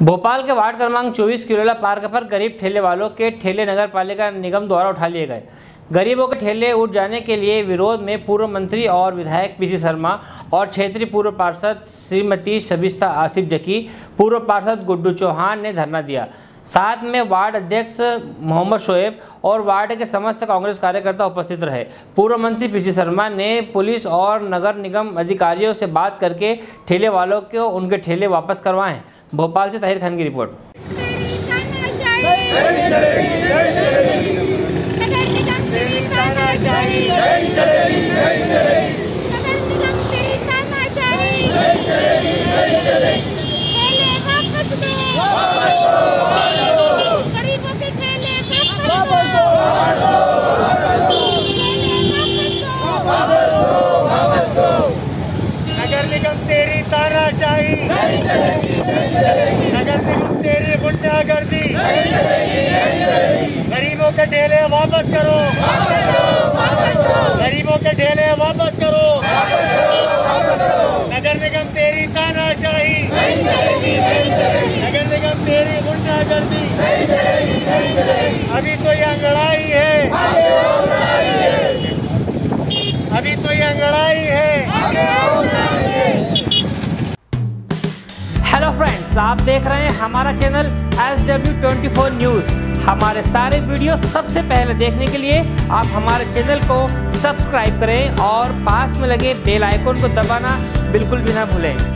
भोपाल के वार्ड क्रमांक 24 किलोला पार्क पर गरीब ठेले वालों के ठेले नगर पालिका निगम द्वारा उठा लिए गए। गरीबों के ठेले उठ जाने के लिए विरोध में पूर्व मंत्री और विधायक पीसी शर्मा और क्षेत्रीय पूर्व पार्षद श्रीमती शबिस्ता आसिफ जकी, पूर्व पार्षद गुड्डू चौहान ने धरना दिया। साथ में वार्ड अध्यक्ष मोहम्मद शोएब और वार्ड के समस्त कांग्रेस कार्यकर्ता उपस्थित रहे। पूर्व मंत्री पीसी शर्मा ने पुलिस और नगर निगम अधिकारियों से बात करके ठेले वालों को उनके ठेले वापस करवाएं। भोपाल से ताहिर खान की रिपोर्ट। नगर निगम तेरी तानाशाही, नगर निगम तेरी गुंडागर्दी, गरीबों के ठेले वापस करो, गरीबों के ठेले वापस करो, नगर निगम तेरी तानाशाही, नगर निगम तेरी गुंडागर्दी। अभी तो यह लड़ाई है, अभी तो यह लड़ाई है। हेलो फ्रेंड्स, आप देख रहे हैं हमारा चैनल SW24 न्यूज़। हमारे सारे वीडियो सबसे पहले देखने के लिए आप हमारे चैनल को सब्सक्राइब करें और पास में लगे बेल आइकन को दबाना बिल्कुल भी ना भूलें।